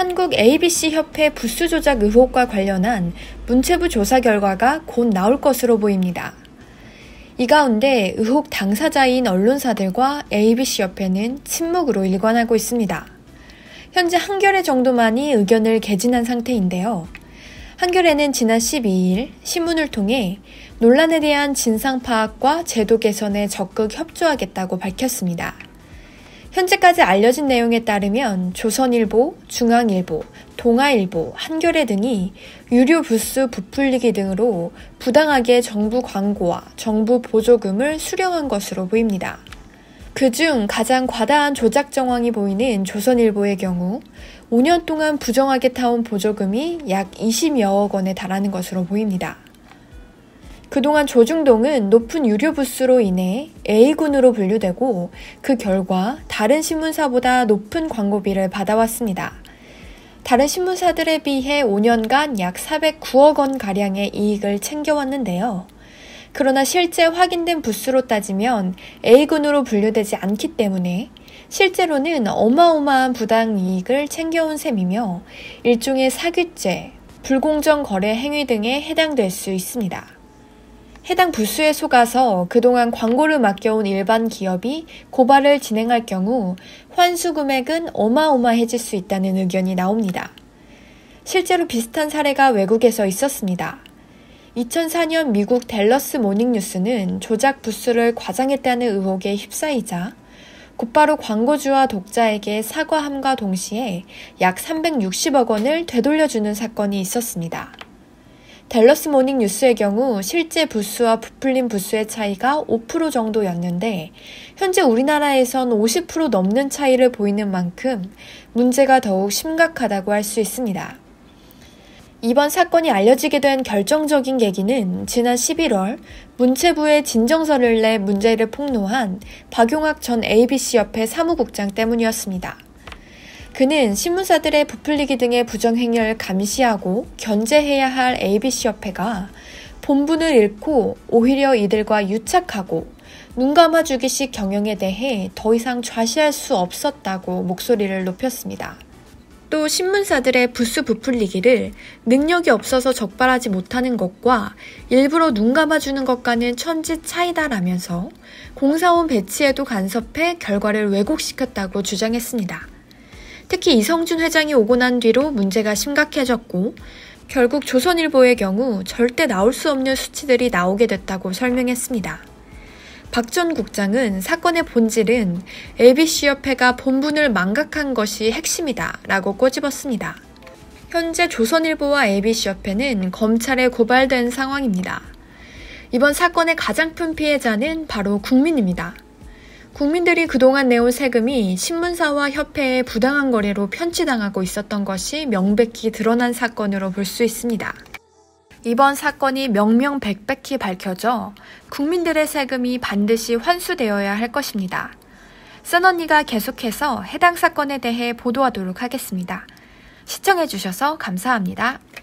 한국 ABC협회 부수 조작 의혹과 관련한 문체부 조사 결과가 곧 나올 것으로 보입니다. 이 가운데 의혹 당사자인 언론사들과 ABC협회는 침묵으로 일관하고 있습니다. 현재 한겨레 정도만이 의견을 개진한 상태인데요. 한겨레는 지난 12일 신문을 통해 논란에 대한 진상 파악과 제도 개선에 적극 협조하겠다고 밝혔습니다. 현재까지 알려진 내용에 따르면 조선일보, 중앙일보, 동아일보, 한겨레 등이 유료 부수 부풀리기 등으로 부당하게 정부 광고와 정부 보조금을 수령한 것으로 보입니다. 그중 가장 과다한 조작 정황이 보이는 조선일보의 경우 5년 동안 부정하게 타온 보조금이 약 20여억 원에 달하는 것으로 보입니다. 그동안 조중동은 높은 유료 부수로 인해 A군으로 분류되고 그 결과 다른 신문사보다 높은 광고비를 받아왔습니다. 다른 신문사들에 비해 5년간 약 409억 원가량의 이익을 챙겨왔는데요. 그러나 실제 확인된 부수로 따지면 A군으로 분류되지 않기 때문에 실제로는 어마어마한 부당 이익을 챙겨온 셈이며 일종의 사기죄, 불공정 거래 행위 등에 해당될 수 있습니다. 해당 부수에 속아서 그동안 광고를 맡겨온 일반 기업이 고발을 진행할 경우 환수 금액은 어마어마해질 수 있다는 의견이 나옵니다. 실제로 비슷한 사례가 외국에서 있었습니다. 2004년 미국 댈러스 모닝뉴스는 조작 부수를 과장했다는 의혹에 휩싸이자 곧바로 광고주와 독자에게 사과함과 동시에 약 360억 원을 되돌려주는 사건이 있었습니다. 댈러스 모닝 뉴스의 경우 실제 부수와 부풀린 부수의 차이가 5% 정도였는데 현재 우리나라에선 50% 넘는 차이를 보이는 만큼 문제가 더욱 심각하다고 할 수 있습니다. 이번 사건이 알려지게 된 결정적인 계기는 지난 11월 문체부에 진정서를 내 문제를 폭로한 박용학 전 ABC협회 사무국장 때문이었습니다. 그는 신문사들의 부풀리기 등의 부정행위를 감시하고 견제해야 할 ABC협회가 본분을 잃고 오히려 이들과 유착하고 눈 감아주기식 경영에 대해 더 이상 좌시할 수 없었다고 목소리를 높였습니다. 또 신문사들의 부수 부풀리기를 능력이 없어서 적발하지 못하는 것과 일부러 눈 감아주는 것과는 천지 차이다라면서 공사원 배치에도 간섭해 결과를 왜곡시켰다고 주장했습니다. 특히 이성준 회장이 오고 난 뒤로 문제가 심각해졌고 결국 조선일보의 경우 절대 나올 수 없는 수치들이 나오게 됐다고 설명했습니다. 박 전 국장은 사건의 본질은 ABC협회가 본분을 망각한 것이 핵심이다 라고 꼬집었습니다. 현재 조선일보와 ABC협회는 검찰에 고발된 상황입니다. 이번 사건의 가장 큰 피해자는 바로 국민입니다. 국민들이 그동안 내온 세금이 신문사와 협회의 부당한 거래로 편취당하고 있었던 것이 명백히 드러난 사건으로 볼 수 있습니다. 이번 사건이 명명백백히 밝혀져 국민들의 세금이 반드시 환수되어야 할 것입니다. 써언니가 계속해서 해당 사건에 대해 보도하도록 하겠습니다. 시청해주셔서 감사합니다.